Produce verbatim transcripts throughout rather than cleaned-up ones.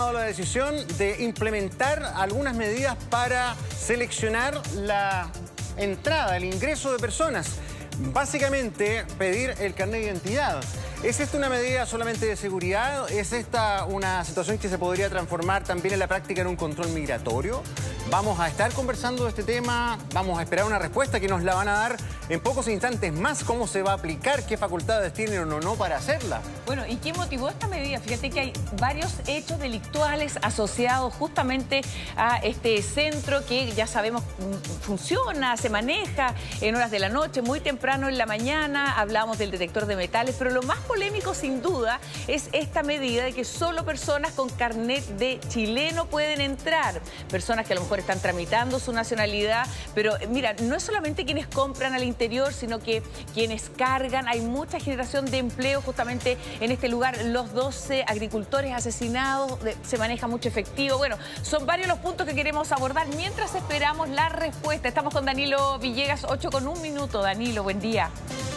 la decisión de implementar algunas medidas para seleccionar la entrada, el ingreso de personas. Básicamente, pedir el carnet de identidad. ¿Es esta una medida solamente de seguridad? ¿Es esta una situación que se podría transformar también en la práctica en un control migratorio? Vamos a estar conversando de este tema, vamos a esperar una respuesta que nos la van a dar en pocos instantes más. ¿Cómo se va a aplicar? ¿Qué facultades tienen o no para hacerla? Bueno, ¿y qué motivó esta medida? Fíjate que hay varios hechos delictuales asociados justamente a este centro que ya sabemos funciona, se maneja en horas de la noche, muy temprano en la mañana. Hablamos del detector de metales, pero lo más polémico sin duda es esta medida de que solo personas con carnet de chileno pueden entrar. Personas que a lo mejor están tramitando su nacionalidad, pero mira, no es solamente quienes compran al interior, sino que quienes cargan. Hay mucha generación de empleo justamente en este lugar. Los doce agricultores asesinados, se maneja mucho efectivo. Bueno, son varios los puntos que queremos abordar mientras esperamos la respuesta. Estamos con Danilo Villegas, ocho con un minuto. Danilo, buen día.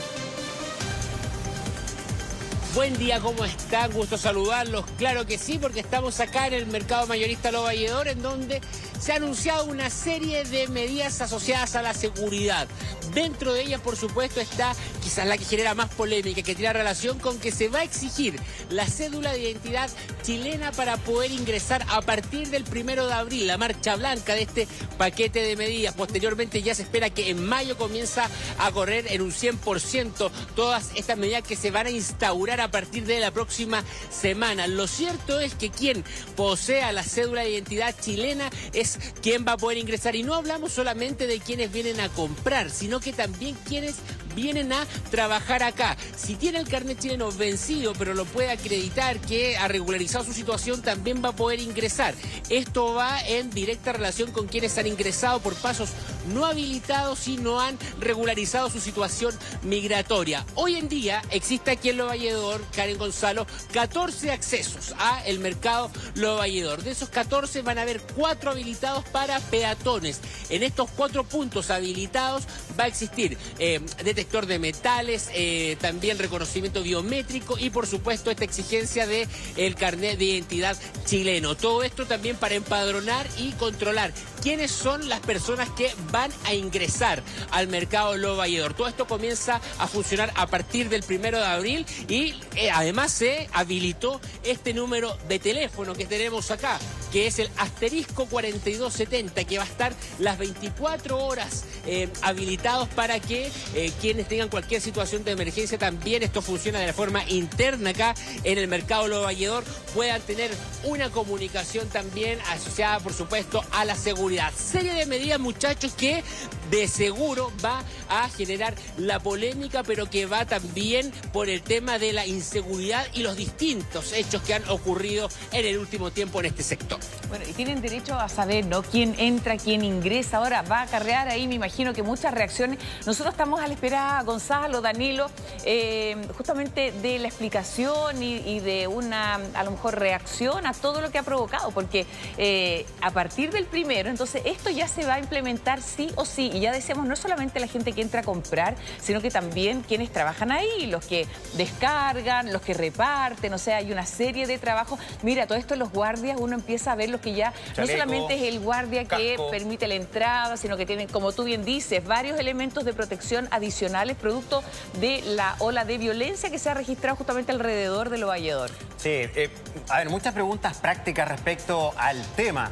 Buen día, ¿cómo están? Gusto saludarlos. Claro que sí, porque estamos acá en el mercado mayorista Lo Valledor, en donde se ha anunciado una serie de medidas asociadas a la seguridad. Dentro de ellas, por supuesto, está quizás la que genera más polémica, que tiene relación con que se va a exigir la cédula de identidad chilena para poder ingresar a partir del primero de abril, la marcha blanca de este paquete de medidas. Posteriormente ya se espera que en mayo comienza a correr en un cien por ciento todas estas medidas que se van a instaurar a partir de la próxima semana. Lo cierto es que quien posea la cédula de identidad chilena es quien va a poder ingresar. Y no hablamos solamente de quienes vienen a comprar, sino que también quienes vienen a trabajar acá. Si tiene el carnet chileno vencido, pero lo puede acreditar que ha regularizado su situación, también va a poder ingresar. Esto va en directa relación con quienes han ingresado por pasos no habilitados y no han regularizado su situación migratoria. Hoy en día existe aquí en Lo Valledor, Karen Gonzalo, catorce accesos a el mercado Lo Valledor. De esos catorce van a haber cuatro habilitados para peatones. En estos cuatro puntos habilitados va a existir eh, detector de metales, eh, también reconocimiento biométrico y por supuesto esta exigencia de el carnet de identidad chileno. Todo esto también para empadronar y controlar quiénes son las personas que van a ingresar al mercado Lo Valledor. Todo esto comienza a funcionar a partir del primero de abril y eh, además se habilitó este número de teléfono que tenemos acá, que es el asterisco cuarenta y dos setenta, que va a estar las veinticuatro horas eh, habilitados para que eh, quienes tengan cualquier situación de emergencia, también esto funciona de la forma interna acá en el mercado Lo Valledor, puedan tener una comunicación también asociada, por supuesto, a la seguridad. Serie de medidas, muchachos, que de seguro va a generar la polémica, pero que va también por el tema de la inseguridad y los distintos hechos que han ocurrido en el último tiempo en este sector. Bueno, y tienen derecho a saber, ¿no?, quién entra, quién ingresa. Ahora va a acarrear ahí, me imagino que muchas reacciones. Nosotros estamos a la espera, Gonzalo, Danilo, eh, justamente de la explicación y, y de una, a lo mejor, reacción a todo lo que ha provocado, porque eh, a partir del primero, entonces esto ya se va a implementar sí o sí. Y ya decíamos, no solamente la gente que entra a comprar, sino que también quienes trabajan ahí, los que descargan, los que reparten, o sea, hay una serie de trabajos. Mira, todo esto, los guardias, uno empieza a ver los que ya, Chaleco, no solamente es el guardia que casco. permite la entrada, sino que tienen, como tú bien dices, varios elementos de protección adicionales, producto de la ola de violencia que se ha registrado justamente alrededor de Lo Valledor. Sí, eh, a ver, muchas preguntas prácticas respecto al tema.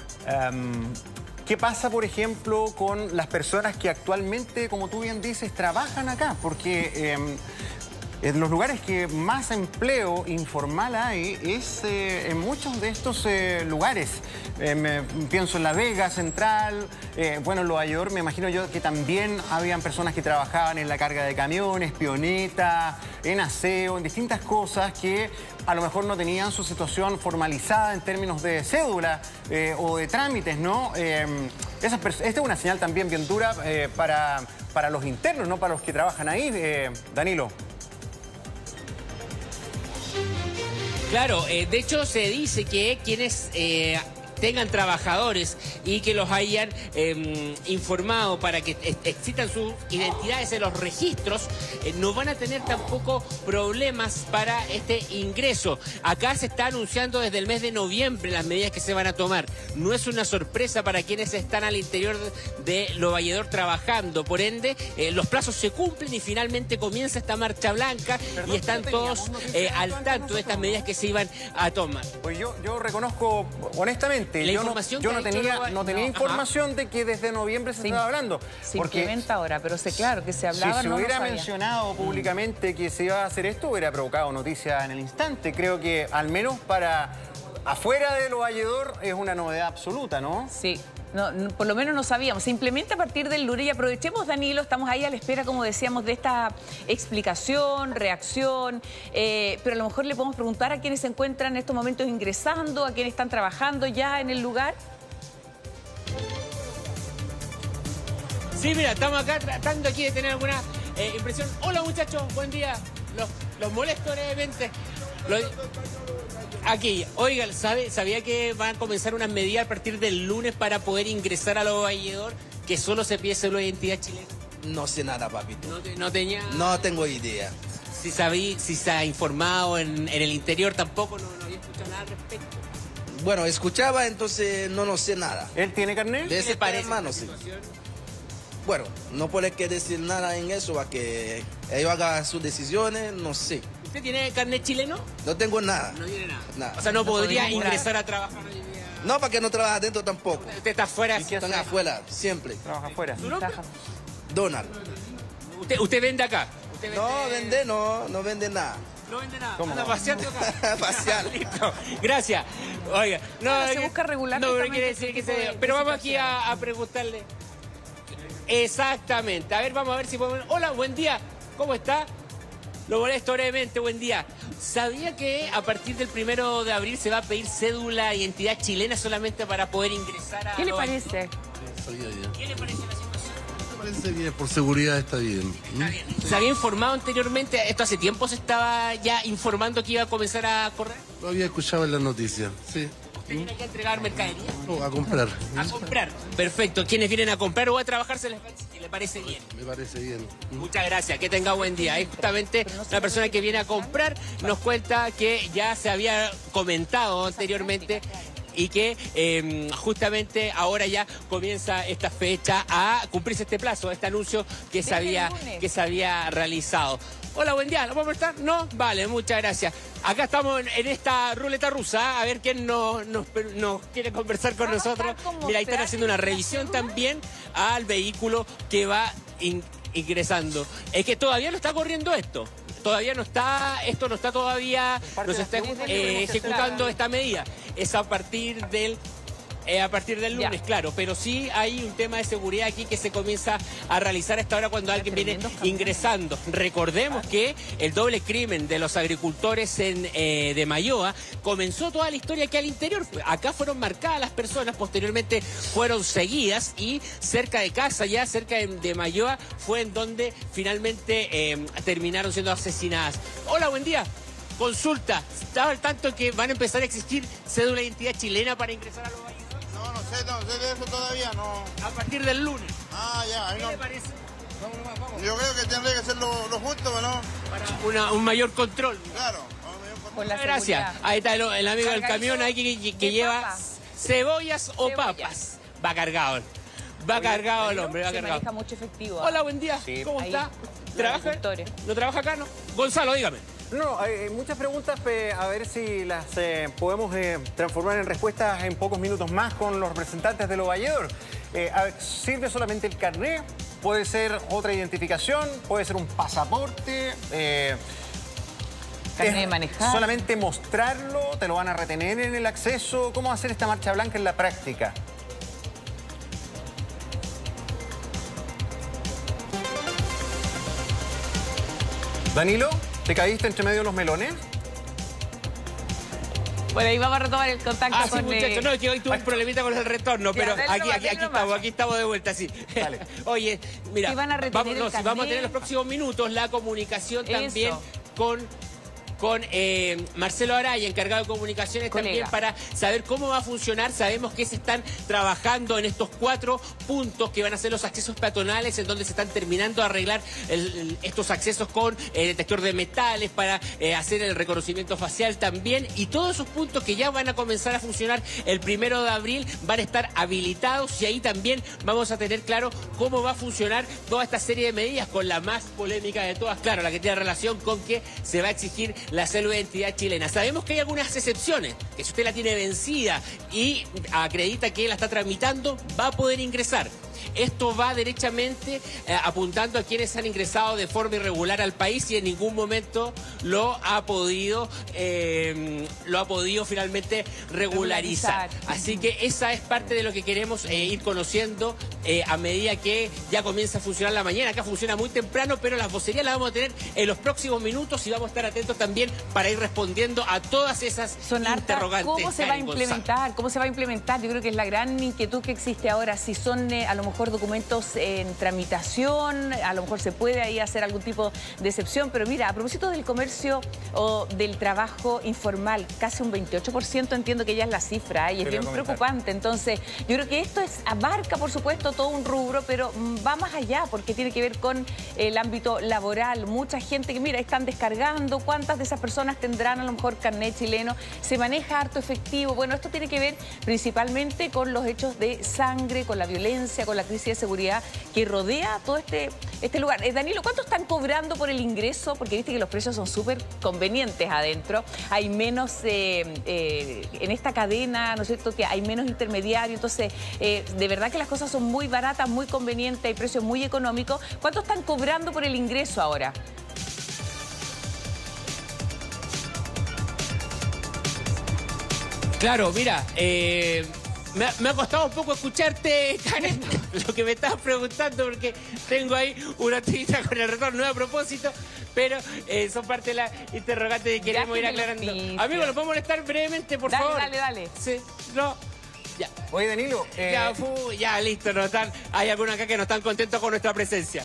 Um, ¿Qué pasa, por ejemplo, con las personas que actualmente, como tú bien dices, trabajan acá? Porque eh, en los lugares que más empleo informal hay es eh, en muchos de estos eh, lugares. Eh, me, pienso en La Vega Central, eh, bueno, en Lo Valledor me imagino yo que también habían personas que trabajaban en la carga de camiones, pioneta, en aseo, en distintas cosas que a lo mejor no tenían su situación formalizada en términos de cédula eh, o de trámites, ¿no? Eh, esa, esta es una señal también bien dura eh, para, para los internos, no para los que trabajan ahí, eh, Danilo. Claro, eh, de hecho se dice que quienes eh, tengan trabajadores y que los hayan eh, informado para que existan sus identidades en los registros, eh, no van a tener tampoco problemas para este ingreso. Acá se está anunciando desde el mes de noviembre las medidas que se van a tomar. No es una sorpresa para quienes están al interior de Lo Valledor trabajando. Por ende, eh, los plazos se cumplen y finalmente comienza esta marcha blanca. Perdón, y están todos eh, al tanto de estas medidas que se iban a tomar. Pues yo, yo reconozco, honestamente, la yo información no, yo no tenía, lo... no tenía no, información ajá. de que desde noviembre se sí. estaba hablando. Se porque implementa ahora, pero sé claro que se hablaba. Si se no hubiera no mencionado públicamente que se iba a hacer esto, hubiera provocado noticia en el instante. Creo que al menos para afuera de Lo Valledor es una novedad absoluta, ¿no? Sí. No, no, por lo menos no sabíamos. Se implementa a partir del lunes y aprovechemos, Danilo, estamos ahí a la espera, como decíamos, de esta explicación, reacción, eh, pero a lo mejor le podemos preguntar a quienes se encuentran en estos momentos ingresando, a quienes están trabajando ya en el lugar. Sí, mira, estamos acá tratando aquí de tener alguna eh, impresión. Hola, muchachos, buen día. Los, los molesto brevemente. Los... Aquí, oigan, ¿sabe, ¿sabía que van a comenzar unas medidas a partir del lunes para poder ingresar a Lo Valledor? Que solo se pide solo identidad chilena. No sé nada, papito. No, te, no tenía... No tengo idea. Si sabí, si se ha informado en, en el interior tampoco, no, no había escuchado nada al respecto. Bueno, escuchaba, entonces no, no sé nada. ¿Él tiene carnet? De ese tema, no sé. Bueno, no puede que decir nada en eso, para que ellos hagan sus decisiones, no sé. ¿Usted tiene carnet chileno? No tengo nada. No tiene nada. nada. O sea, no, no podría ingresar curar. a trabajar hoy día. No, para que no trabaje adentro tampoco. Usted está afuera. Están afuera, siempre. Trabaja afuera. ¿Su nombre? Donald. ¿Usted, usted vende acá? ¿Usted vende... No, vende no, no vende nada. No vende nada. ¿Cómo? Anda paseando acá. Pasear. Listo. Gracias. Oiga, no, bueno, se que, busca regular. No, pero quiere decir que se... De, pero vamos aquí a, a preguntarle. Exactamente. A ver, vamos a ver si podemos... Hola, buen día. ¿Cómo está? Lo molesto brevemente, buen día. ¿Sabía que a partir del primero de abril se va a pedir cédula de identidad chilena solamente para poder ingresar a... ¿Qué le parece? ¿Qué le parece la situación? Me parece bien, por seguridad está bien. Está bien. ¿Se había informado anteriormente? ¿Esto hace tiempo se estaba ya informando que iba a comenzar a correr? Lo había escuchado en las noticias, sí. ¿Usted viene aquí a entregar mercadería? No, a comprar. A comprar. Perfecto. ¿Quiénes vienen a comprar o a trabajar se les le parece bien? Me parece bien. Muchas gracias. Que tenga buen día. Es justamente una persona que viene a comprar nos cuenta que ya se había comentado anteriormente y que eh, justamente ahora ya comienza esta fecha a cumplirse este plazo, este anuncio que se había, que se había realizado. Hola, buen día. ¿Lo podemos estar? ¿No? Vale, muchas gracias. Acá estamos en, en esta ruleta rusa, a ver quién nos, nos, nos quiere conversar con nosotros. Mira, ahí están haciendo una revisión también al vehículo que va in, ingresando. Es que todavía no está corriendo esto. Todavía no está, esto no está todavía, no se está eh, ejecutando esta medida. Es a partir del... Eh, a partir del lunes, ya. Claro, pero sí hay un tema de seguridad aquí que se comienza a realizar a esta hora cuando alguien viene ingresando. Recordemos que el doble crimen de los agricultores en, eh, de Mayoa comenzó toda la historia aquí al interior. Acá fueron marcadas las personas, posteriormente fueron seguidas y cerca de casa, ya cerca de, de Mayoa, fue en donde finalmente eh, terminaron siendo asesinadas. Hola, buen día. Consulta, ¿estaba al tanto que van a empezar a existir cédula de identidad chilena para ingresar a los valles? No, no sé, no sé de eso todavía, no. A partir del lunes. Ah, ya, ahí ¿Qué no. le parece? Vamos, vamos, vamos. Yo creo que tendría que ser lo, lo justo, ¿no? Para una, un mayor control. Claro, un mayor control. Por la Gracias. seguridad. Ahí está el, el amigo del camión ahí que, que, que lleva papas. cebollas o Cebollas. papas. Va cargado. Va cargado el hombre, va Se cargado. maneja mucho efectivo. Hola, buen día. Sí. ¿Cómo Ahí, está? los ¿Trabaja? agricultores. ¿No trabaja acá, no? Gonzalo, dígame. No, hay muchas preguntas, eh, a ver si las eh, podemos eh, transformar en respuestas en pocos minutos más con los representantes de Lo Valledor. Eh, a ver, ¿sirve solamente el carnet? ¿Puede ser otra identificación? ¿Puede ser un pasaporte? Eh, Carnet de manejar. ¿Solamente mostrarlo? ¿Te lo van a retener en el acceso? ¿Cómo va a ser esta marcha blanca en la práctica? Danilo, ¿te caíste entre medio de los melones? Bueno, ahí vamos a retomar el contacto Ah, sí, con... muchachos. eh, No, es que hoy tuve un problemita con el retorno, Ya, pero dale aquí, nomás, aquí, dale aquí nomás. estamos, aquí estamos de vuelta, sí. Dale. Oye, mira, Si van a retener vamos, el no, si vamos a tener en carnet. los próximos minutos la comunicación Eso. también con con eh, Marcelo Araya, encargado de comunicaciones, Colega. también para saber cómo va a funcionar. Sabemos que se están trabajando en estos cuatro puntos que van a ser los accesos peatonales, en donde se están terminando de arreglar el, el, estos accesos con eh, detector de metales para eh, hacer el reconocimiento facial también. Y todos esos puntos que ya van a comenzar a funcionar el primero de abril van a estar habilitados, y ahí también vamos a tener claro cómo va a funcionar toda esta serie de medidas, con la más polémica de todas, claro, la que tiene relación con que se va a exigir la cédula de identidad chilena. Sabemos que hay algunas excepciones, que si usted la tiene vencida y acredita que la está tramitando, va a poder ingresar. Esto va derechamente eh, apuntando a quienes han ingresado de forma irregular al país y en ningún momento lo ha podido, eh, lo ha podido finalmente regularizar. regularizar. Así que esa es parte de lo que queremos eh, ir conociendo eh, a medida que ya comienza a funcionar la mañana. Acá funciona muy temprano, pero las vocerías las vamos a tener en los próximos minutos y vamos a estar atentos también para ir respondiendo a todas esas Son interrogantes. ¿Cómo se va a Karen implementar? González. ¿Cómo se va a implementar? Yo creo que es la gran inquietud que existe ahora. Si son eh, a lo mejor documentos en tramitación, a lo mejor se puede ahí hacer algún tipo de excepción, pero mira, a propósito del comercio o del trabajo informal, casi un veintiocho por ciento entiendo que ya es la cifra, ¿eh? Y es bien preocupante. Entonces, yo creo que esto es, abarca, por supuesto, todo un rubro, pero va más allá, porque tiene que ver con el ámbito laboral. Mucha gente que, mira, están descargando, ¿cuántas de esas personas tendrán a lo mejor carnet chileno? Se maneja harto efectivo. Bueno, esto tiene que ver principalmente con los hechos de sangre, con la violencia, con la crisis de seguridad que rodea todo este, este lugar. Eh, Danilo, ¿cuánto están cobrando por el ingreso? Porque viste que los precios son súper convenientes adentro. Hay menos, eh, eh, en esta cadena, ¿no es cierto?, que hay menos intermediarios. Entonces, eh, de verdad que las cosas son muy baratas, muy convenientes, hay precios muy económicos. ¿Cuánto están cobrando por el ingreso ahora? Claro, mira, eh... Me ha, me ha costado un poco escucharte, Karen, lo que me estabas preguntando, porque tengo ahí una actividad con el retorno a propósito, pero eh, son parte de la interrogante que queremos ir aclarando. Amigo, ¿lo puedo molestar brevemente, por dale, favor? Dale, dale, Sí, no, ya. Oye, Danilo. Eh... Ya, fu, ya, listo, no están, hay algunos acá que no están contentos con nuestra presencia.